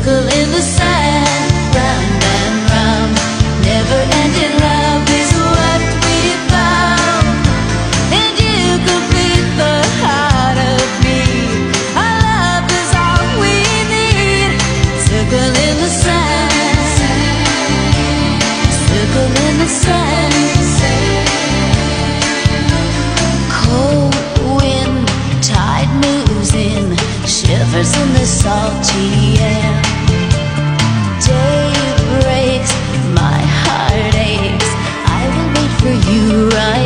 circle in the sand, round and round. Never-ending love is what we found, and you complete the heart of me. Our love is all we need. Circle in the sand, circle in the sand. Cold wind, tide moves in, shivers in the salty air. Day breaks, my heart aches. I will wait for you right